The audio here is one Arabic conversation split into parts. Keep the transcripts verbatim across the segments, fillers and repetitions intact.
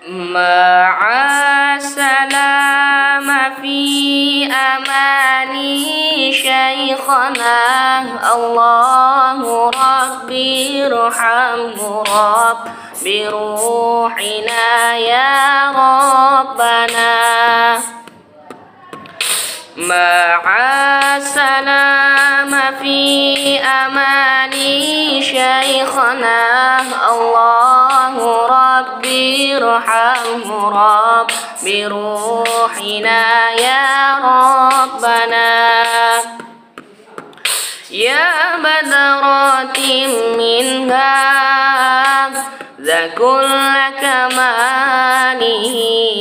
مع السلامة في أماني شيخنا الله ربي ارحمه رب بروحنا يا ربنا. مع السلامة في أماني شيخنا الله ربي ارحمه رب بروحنا يا ربنا. يا بدرات منها ذا كل كماله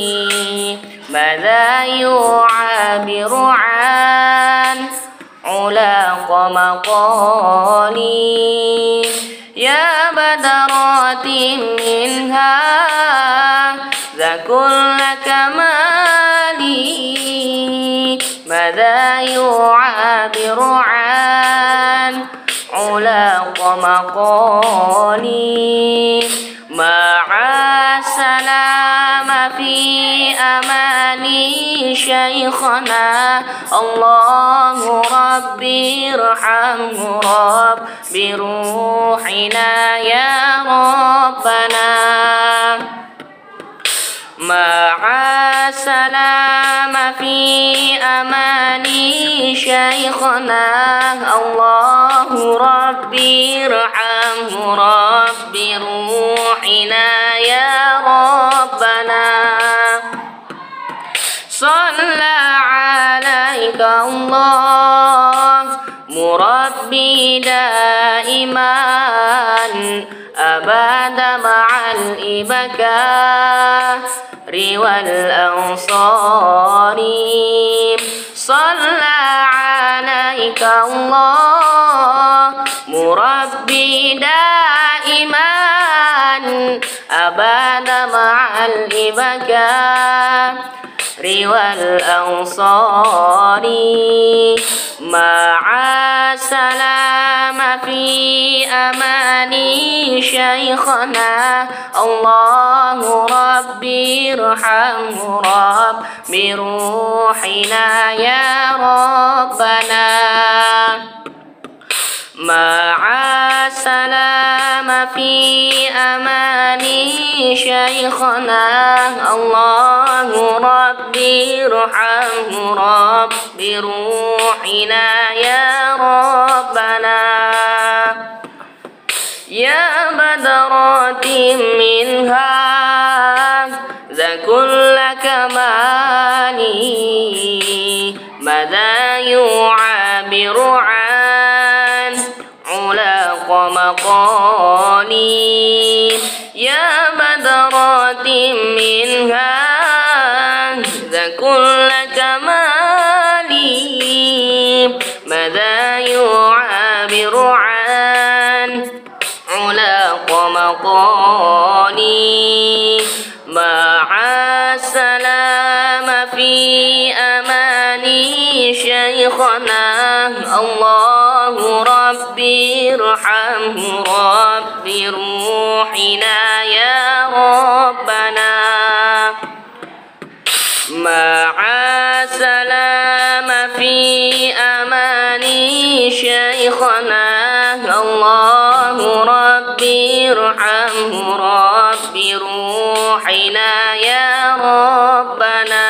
ماذا يعبر عن علاق مقالي. يا بدرات منها ذا كل كمالي ماذا يعبر عن علاق مقالي. مع السلامة في أماني شيخنا الله ربي ارحمه رب بروحنا يا ربنا. مع السلامة في أماني شيخنا الله ربي ارحمه رب بروحنا يا ربنا. صلى عليك الله مربي دائما أبد مع الإبكار والأنصار. صلى عليك الله مربي دائما أبد مع الإبكار والأنصار. مع السلامة في أماني شيخنا الله ربي ارحمه رب بروحنا يا ربنا. مع السلامة في أماني شيخنا الله ربي ارحمه رب بروحنا يا ربنا. يا بدرات منها ذا كل كمالي ماذا يعبر عن علاق مقالي. يا بدرات منها ذا كل كمالي ماذا يعبر عن علاق مقالي. مع السلامة في أماني شيخنا الله ربي ارحمه رب بروحنا يا ربنا. مع السلامة في أماني شيخنا الله ربي ارحمه رب بروحنا يا ربنا.